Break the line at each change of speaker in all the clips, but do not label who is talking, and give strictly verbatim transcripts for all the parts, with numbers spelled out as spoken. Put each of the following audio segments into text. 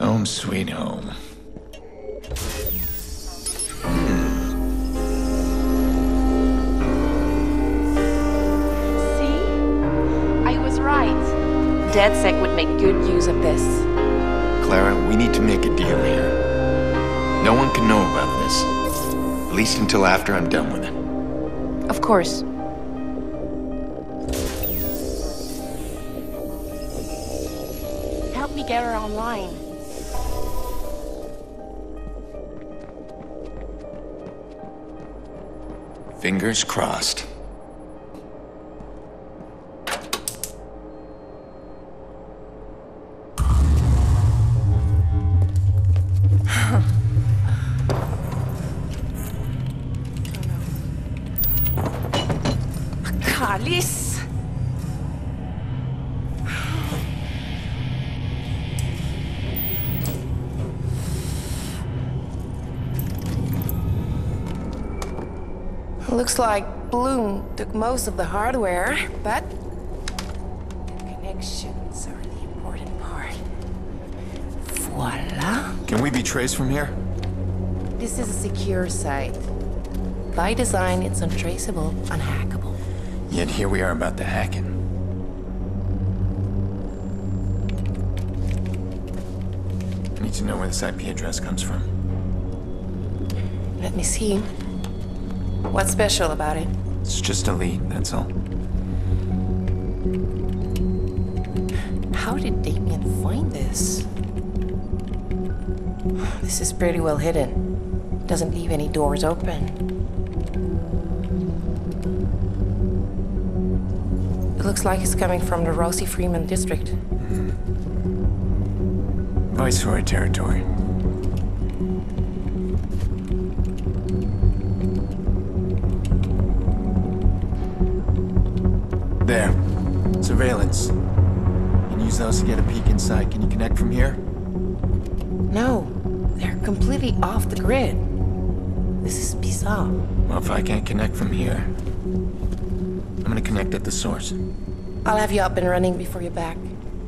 Home sweet home.
See? I was right. DedSec would make good use of this.
Clara, we need to make a deal here. No one can know about this. At least until after I'm done with it.
Of course. Help me get her online.
Fingers crossed.
Alice! Looks like Bloom took most of the hardware, but the connections are the important part. Voila.
Can we be traced from here?
This is a secure site. By design, it's untraceable, unhackable.
Yet here we are about to hack it. I need to know where this I P address comes from.
Let me see. What's special about it?
It's just a lead, that's all.
How did Damien find this? This is pretty well hidden. Doesn't leave any doors open. It looks like it's coming from the Rosie Freeman district.
Mm. Viceroy territory. There. Surveillance. You can use those to get a peek inside. Can you connect from here?
No. They're completely off the grid. This is bizarre.
Well, if I can't connect from here, I'm gonna connect at the source.
I'll have you up and running before you're back.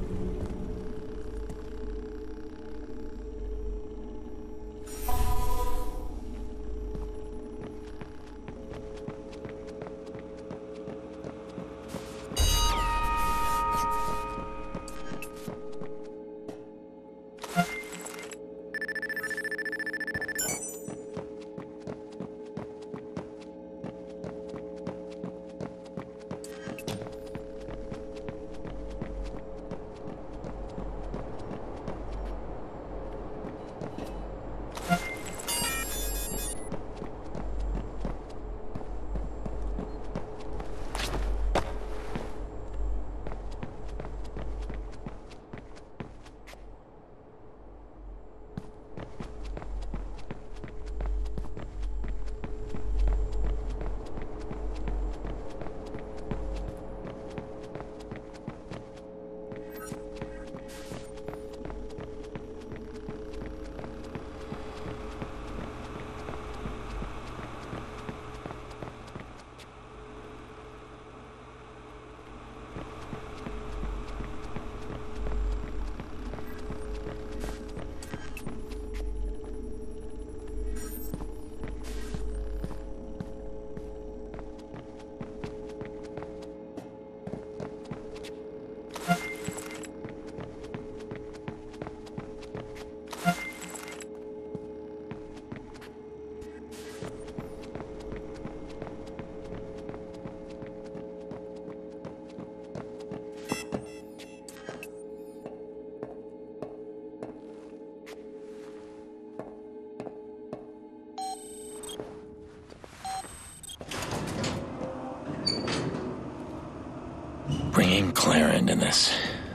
Bringing Clara into this.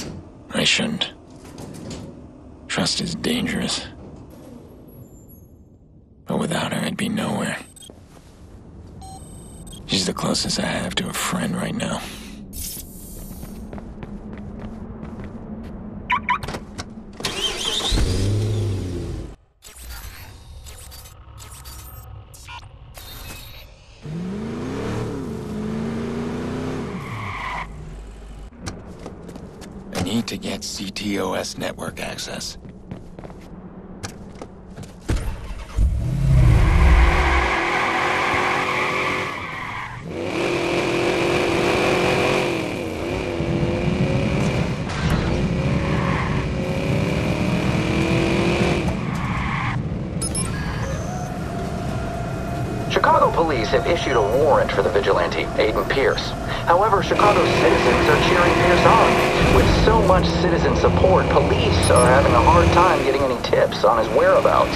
I shouldn't. Trust is dangerous. But without her, I'd be nowhere. She's the closest I have to a friend right now. I need to get C T O S network access.
police have issued a warrant for the vigilante, Aiden Pierce. However, Chicago's citizens are cheering Pierce on. With so much citizen support, police are having a hard time getting any tips on his whereabouts.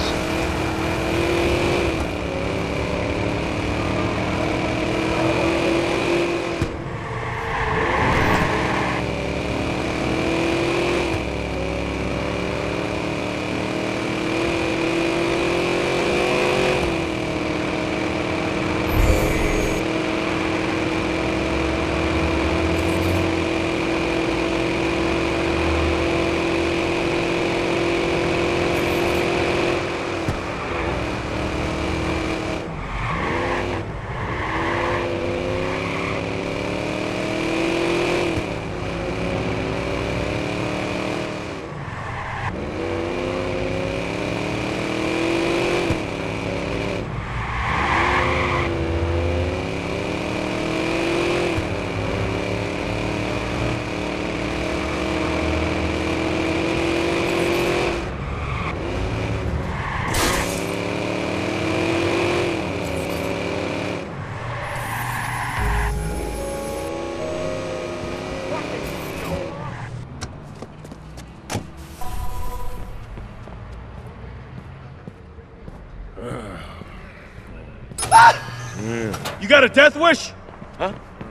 You got a death wish?
Huh?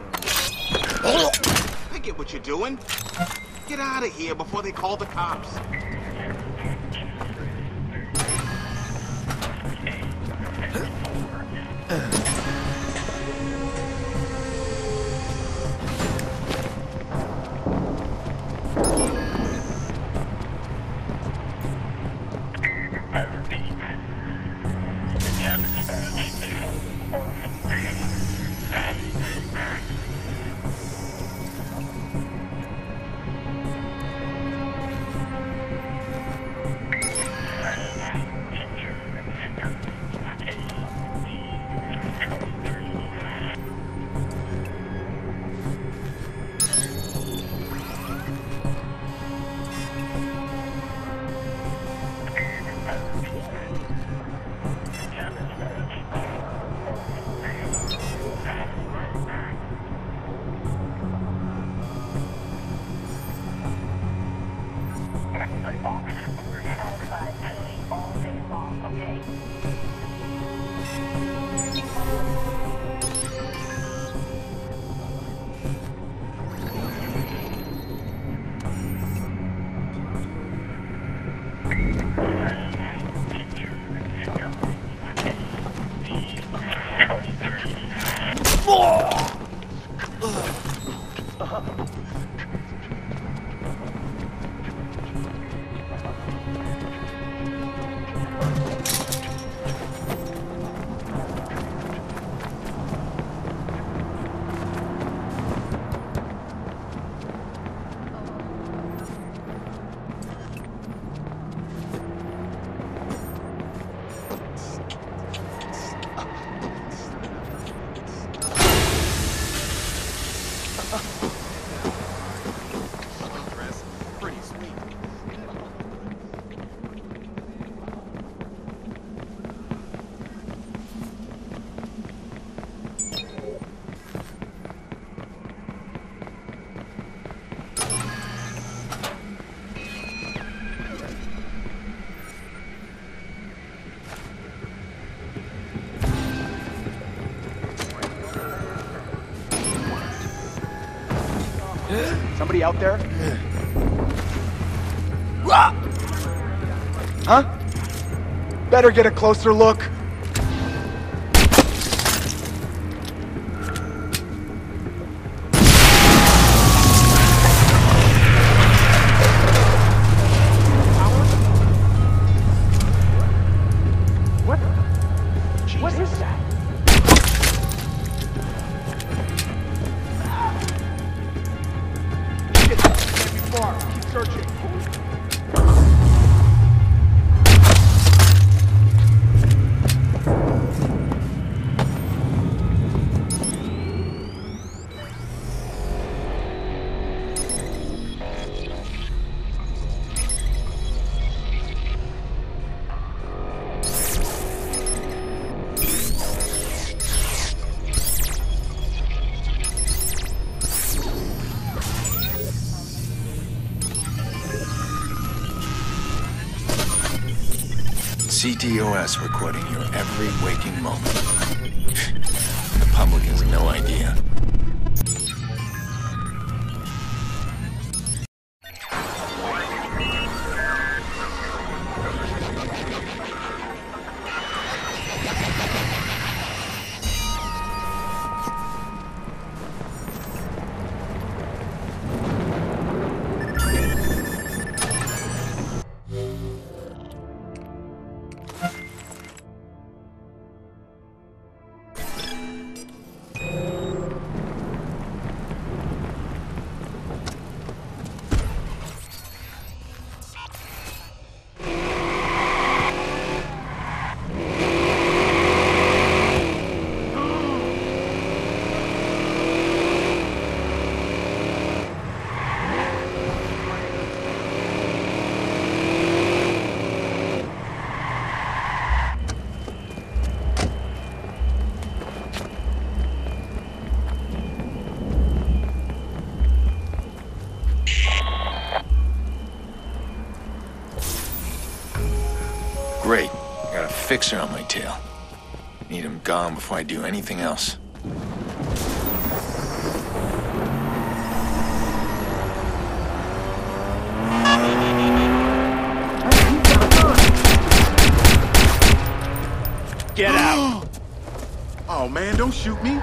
I get what you're doing. Get out of here before they call the cops.
Somebody out there? Huh? Better get a closer look. What? What is that? Keep searching.
C T O S recording your every waking moment. The public has no idea. Great. Got a fixer on my tail. Need him gone before I do anything else.
Get out!
Oh man, don't shoot me.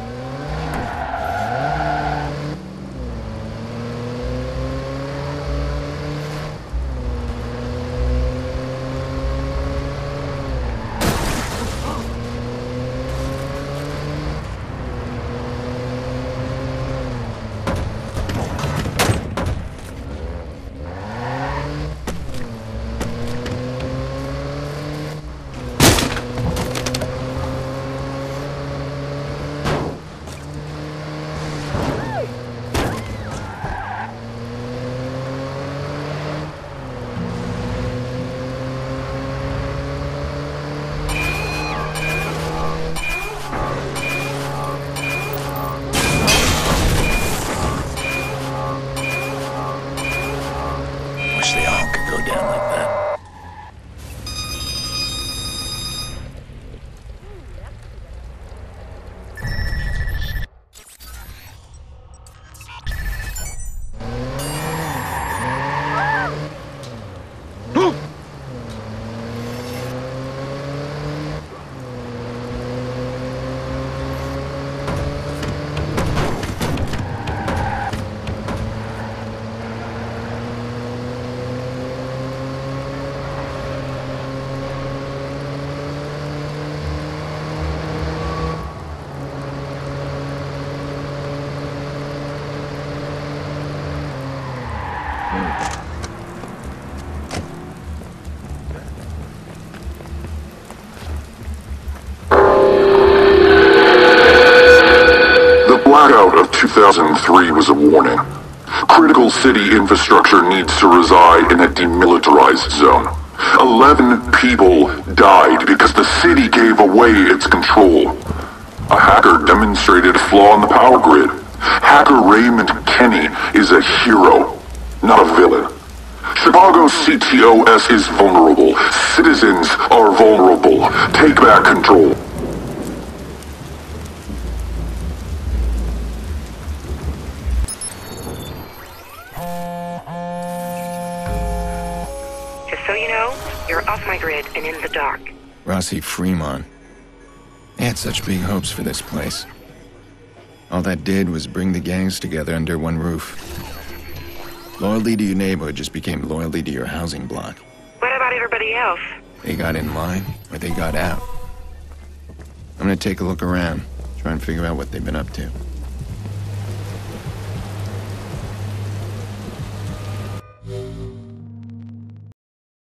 They all could go down like that.
The blackout of two thousand three was a warning. Critical city infrastructure needs to reside in a demilitarized zone. Eleven people died because the city gave away its control. A hacker demonstrated a flaw in the power grid. Hacker Raymond Kenny is a hero, not a villain. Chicago's C T O S is vulnerable. Citizens are vulnerable. Take back control.
Just so you know, you're off my grid and in the dark.
Rossi Fremont. They had such big hopes for this place. All that did was bring the gangs together under one roof. Loyalty to your neighborhood just became loyalty to your housing block.
What about everybody else?
They got in line, or they got out. I'm gonna take a look around, try and figure out what they've been up to.